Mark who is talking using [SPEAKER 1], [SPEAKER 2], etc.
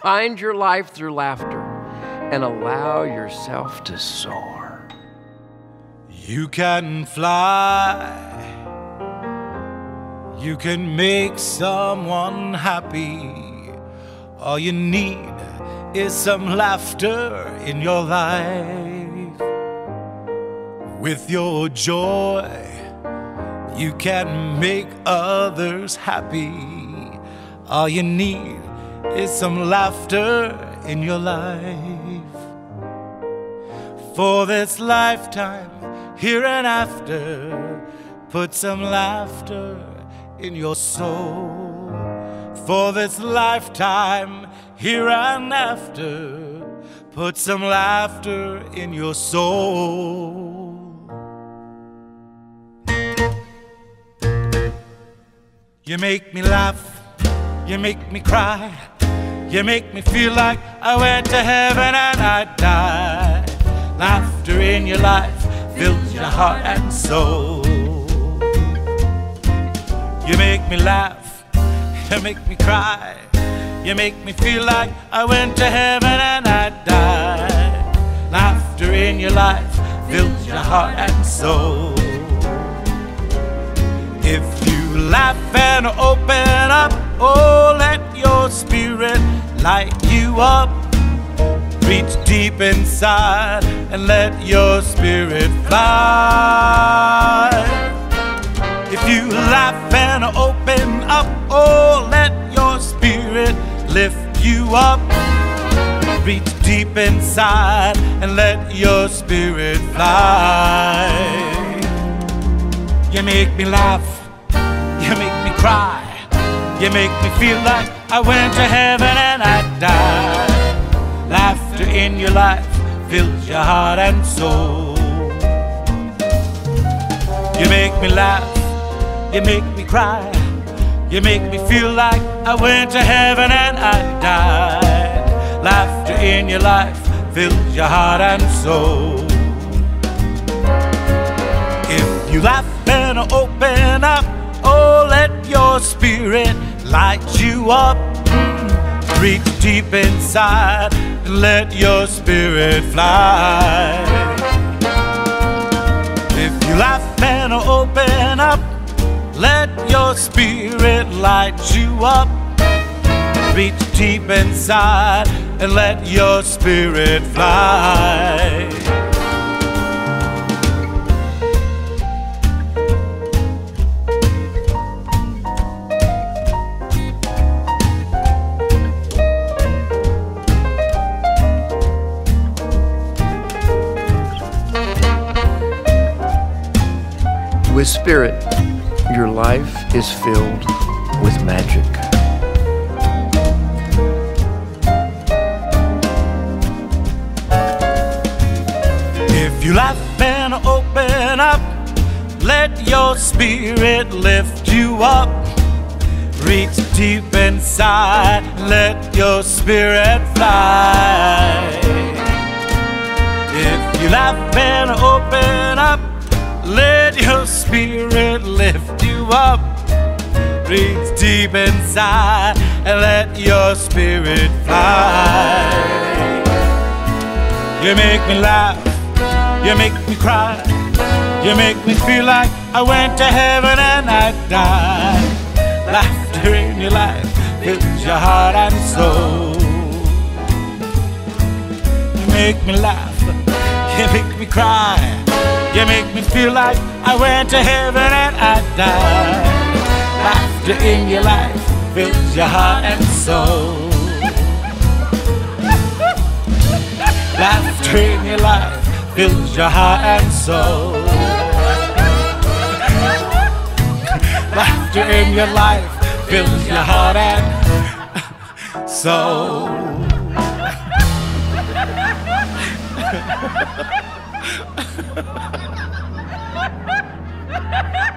[SPEAKER 1] Find your life through laughter and allow yourself to soar.
[SPEAKER 2] You can fly. You can make someone happy. All you need is some laughter in your life. With your joy, you can make others happy. All you need is some laughter in your life. For this lifetime, here and after, put some laughter in your soul. For this lifetime, here and after, put some laughter in your soul. You make me laugh, you make me cry, you make me feel like I went to heaven and I died. Laughter in your life fills your heart and soul. You make me laugh, you make me cry, you make me feel like I went to heaven and I died. Laughter in your life fills your heart and soul. If you laugh and open up, oh, let your spirit light you up. Reach deep inside and let your spirit fly. If you laugh and open up, oh, let your spirit lift you up. Reach deep inside and let your spirit fly. You make me laugh, you make me cry, you make me feel like I went to heaven and I died. Laughter in your life fills your heart and soul. You make me laugh, you make me cry, you make me feel like I went to heaven and I died. Laughter in your life fills your heart and soul. If you laugh and open up, oh, let your spirit light you up. Reach deep inside and let your spirit fly. If you laugh and open up, let your spirit light you up. Reach deep inside and let your spirit fly.
[SPEAKER 1] With spirit, your life is filled with magic.
[SPEAKER 2] If you laugh and open up, let your spirit lift you up. Reach deep inside, let your spirit fly. If you laugh and open up, let your spirit lift you up. Reach deep inside and let your spirit fly. You make me laugh, you make me cry, you make me feel like I went to heaven and I died. Laughter in your life fills your heart and soul. You make me laugh, you make me cry, you make me feel like I went to heaven and I died. Laughter in your life fills your heart and soul. Laughter in your life fills your heart and soul. Laughter in your life fills your heart and soul.
[SPEAKER 3] Ha ha ha!